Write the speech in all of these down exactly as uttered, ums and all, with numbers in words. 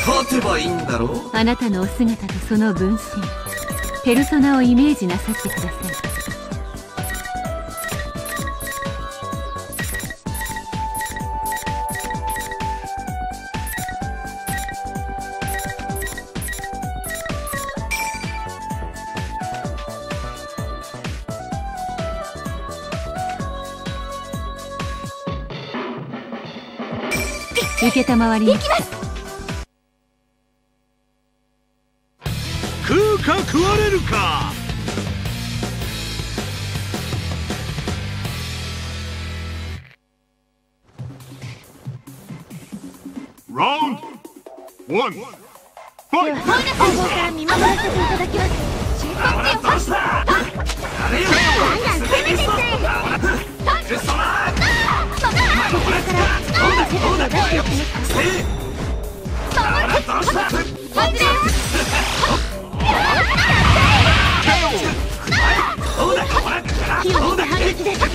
勝てばいいんだろう。 あなたのお姿とその分身、ペルソナをイメージなさってください。受けたまわりに来た。 食うか食われるか。ラウンドワンファイト。 後方から見守らせていただきます。出発よ。ガンガン攻めてって。こちらからどんな手を出していきますか。気をつけ反撃です。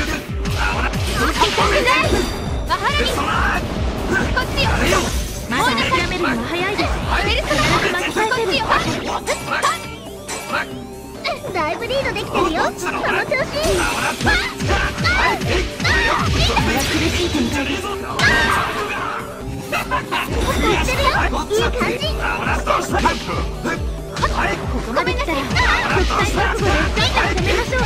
マハラにこっちよ。まだ諦めるのは早いです。巻き返せる。だいぶリードできてるよ。その調子。苦しい展開です。やってるよ。いい感じ。ここまで来たら国際覚悟でガンガン攻めましょう。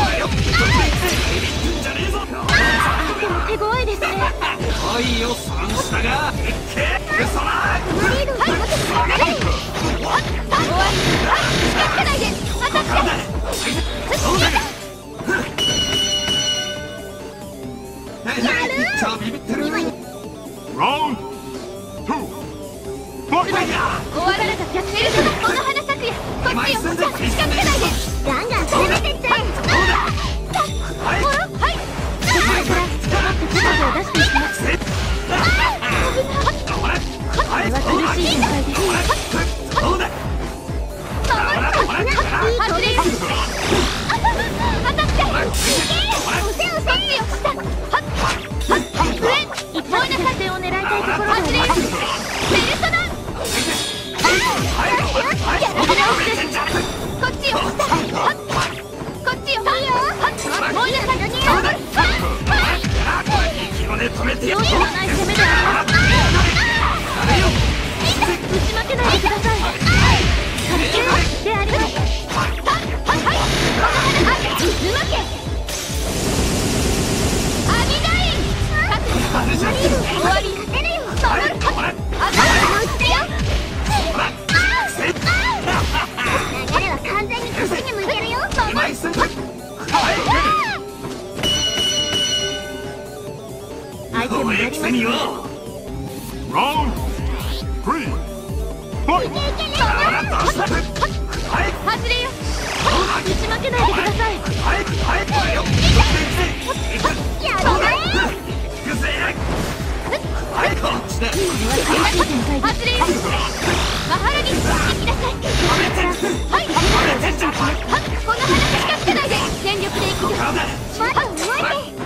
あ、でも手強いですね。 はいよ三下がこのリードを保ててください。終わり。近づかないで。当たって。やる。今ラウンドツーファイト。 終わらなかった。ペルソナこの花咲くや。こっちよ。近づかないで。ガンガン攻めてって。はい。こちらからもっと手数を出していきます。これは苦しい展開です。いいトレース。当たって。おせおせよ。上。一発逆転を狙いたいところであります。ペルソナ。やらせ直しです。こっちよ。こっちよ。もう一回だけよ。容赦のない攻めであります。打ち負けないでください。軽くであります。打ち負け。アミダイン。終わり。勝てるよ。あがる。打ちよ。流れは完全にこっちに向いてるよ。相手もやります。 ラウンドスリーファイト。 外れよ。打ち負けないでください。やろうね。これは苦しい展開です。外れよ。マハラに行きなさい。はい。この花近づかないで。全力で行くよ。まだ動いて。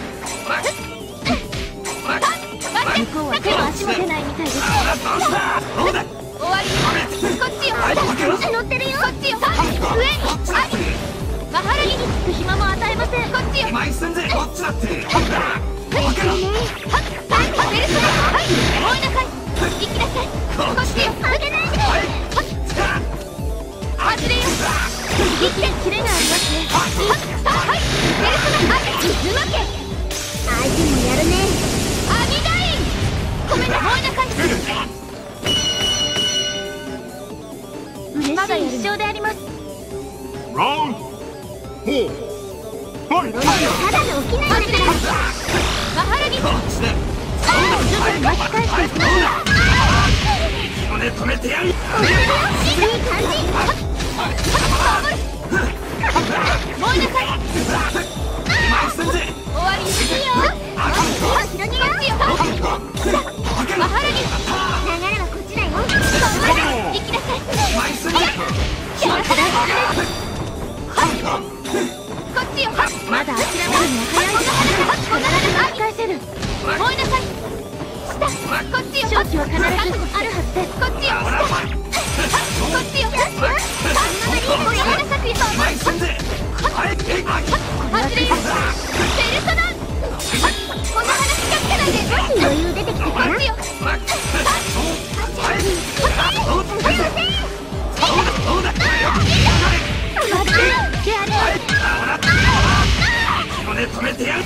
向こうは手も足も出ないみたいです。終わり。こっちよ。乗ってるよ。こっちよ。上。マハラにつく暇も与えません。こっちよ。 前進ぜこっちだって。 いいね。はっ、ペルソナ。はい。もういなさい。行きなさい。こっちよ。負けないで。外れよ。一点キレがありますね。はい。ペルソナ。はい。渦巻け。相手もやるね。アミダイン。ごめんな。もういなさい。嬉しい一勝であります。 ラウンドフォーファイト。 ただの起きないんだから。マハラに。 こっちだ。 徐々に巻き返していきましょう。 息をね止めてやる。いい感じ。もういなさい。 前進ぜ。 終わり。いいよ。広げよ。マハラに。流れはこっちだよ。行きなさい。 前進ぜ。 やらせだ。こっちよ。まだ諦めるには早いです。必ず巻き返せる。もういなさい。下。 こっちよ。勝機は必ずあるはずです。こっちよ。こっちよ。これが作品。 前進ぜ。はい、えい。 外れよ。ペルソナ。こんな話聞かせないで。余裕出てきたから。こっちよ。はい。 そうだ。止めてやる。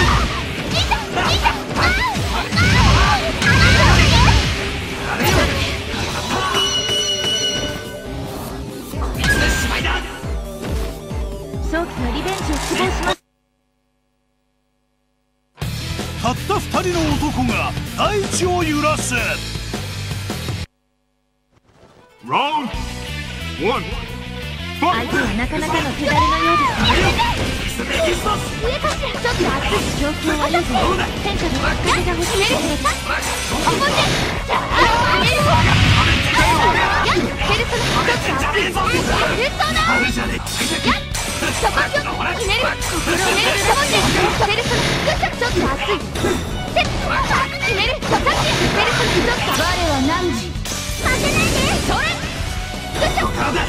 早期のリベンジを希望します。 たったふたりの男が大地を揺らす。ラウンドワン。 相手はなかなかの手だれのようですね。 上かしら。ちょっと熱い。 状況はいいぞ。変化のきっかけが欲しいところです。 ここでじゃあペルソナ。やっペルソナ。ちょっと熱い。ペルソナ。やっそこちょっとひねる。心をねる。そこでペルソナ。ちょっと熱い。せっひねる。そこでペルソナ。ちょっと我は何時。負けないで。それ。ちょっと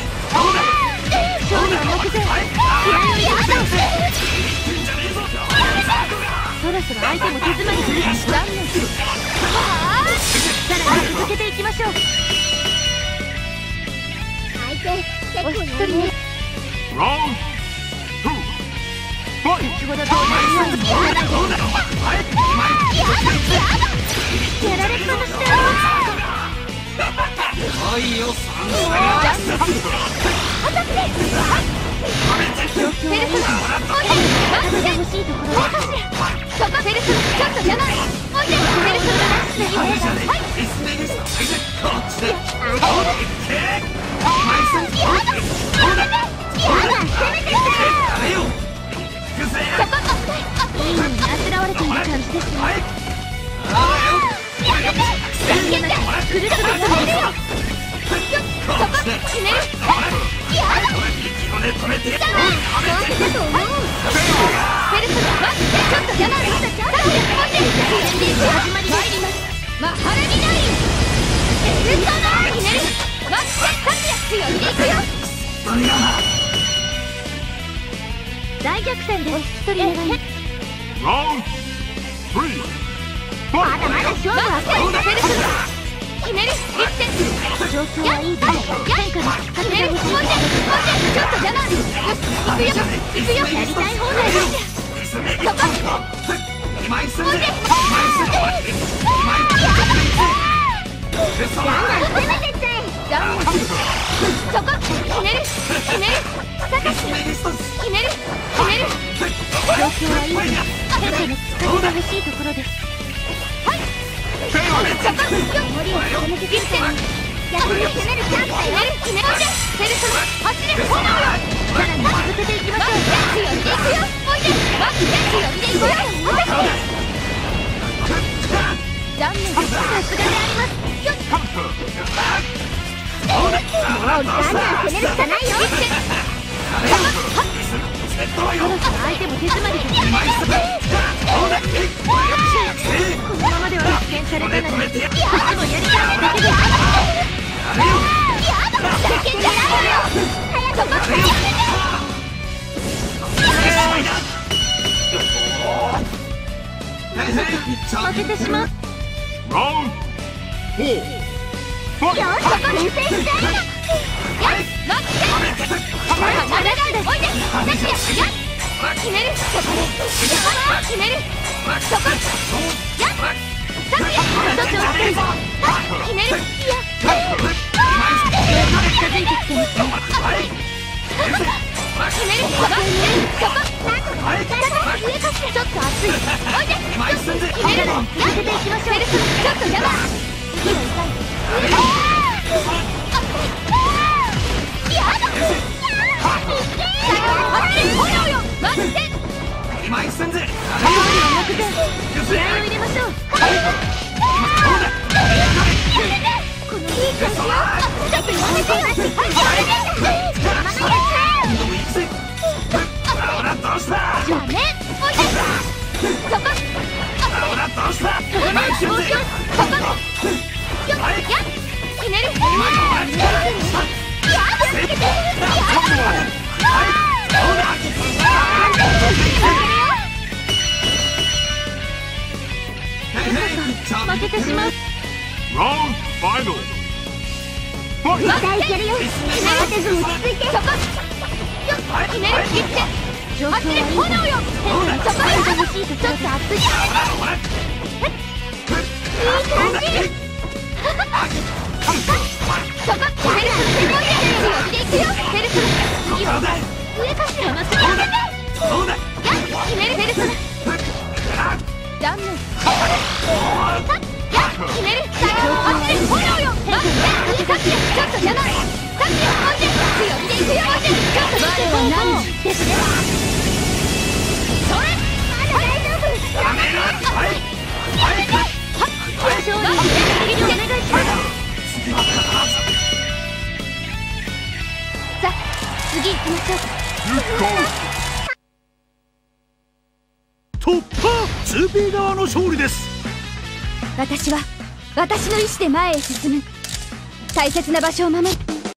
勝利は目前。気合を入れましょう。 そろそろ相手も手詰まりする。残念。さらに続けていきましょう。お一人目。 ラウンドツー。ファイト。 先ほどと同じようにやらないで。やられっぱなしだよ。 おいよ、さん状況は体が欲しいところです。 そこペルソナ。ちょっと邪魔。おいでペルソナ。はい。 こっちで。 やだ。やだ。攻めてきて。そこいいようにあしらわれている感じですね。 やめて。やめて。 苦しめされるよ。 そこひねる。やだ。 止めてやる。 どうせだと思う。ペルソナ。待って。ちょっと邪魔。ちょっとちょっと。始まり参ります。マハラギナイン。ペルソナ。ひねる。待って。勝つや。強いでいくよ。 大逆転です。一人目がいい。 ラウンドスリー。ファイト。 まだまだ勝負はペルソナ。ひねる。一点。 状況はいいぞ。変化のきっかけが欲しい。 もうちょっと邪魔。よし、行くよ。行くよ。 やりたい放題です。 そこ。 前進ぜ。 なんだ、攻めてっちゃえ。ダウン。そこ。ひねる。ひねる。高く。ひねる。ひねる。 状況はいいぞ。変化のきっかけが欲しいところです。 はい。そこ。 森を攻めてきて。 逆に攻めるチャンス。ひねる。ひねる。ペルソナ。走れ。炎よ。 さらに続けていきましょう。 強火でいくよ。おいで。バックで強火でいくよ。 残念です。さすがであります。 カウンター。 もうガンガン攻めるしかないよ。 そろそろ相手も手詰まりです。このままでは失点されたのに、こっちもやりたいだけです。 やだ。世間じゃないわよ。早くバックやめて。 負けてしまう。 ラウンドフォー。ファイト。 よし、そこに制して。やっ、待って。まだだ。おいで。さっきや。やっ。ひねる。そこで。ひねる。そこ。やっ。さっきや。 どっちをつける。 ひねる。いや。 近づいてきてますね。 ひねる。そこ。そこ。上かしら。ちょっと熱い。おいで。ひねる。やっ。 続けていきましょう。 ペルソナ。ちょっと邪魔。次は痛い。やだ。炎よ。待って。 前進ぜ。 勝利は目前。気合を入れましょう。 このいい感じよ。ちょっとやめてよ。はい、やめて。ママやどうした。 ダメ。おいで。そこ。 どうした。 そこ。 負けてしまう。 Round final. 絶対いけるよ。決める。落ち着いて。そこ。よっ。決める。いって。走れ炎よ。そこへ欲しいとちょっと熱い。いい感じ。そこ。決める。強気でいくよ。ペルソナ。次は上かしら。甘すぎやめて。 そうだ。 やっ。決める。ペルソナ。ダメ。やっ。決める。走れ炎よ。待って。さっきちょっと邪魔。さっきはもんで。強気でいくよ。もんで。ちょっと待って。何ですね。それ。大丈夫。 やめろ。はいはい勝利お願いします。さあ、次行きましょう。 突破 ツービー 側の勝利です。 私は私の意志で前へ進む。大切な場所を守る。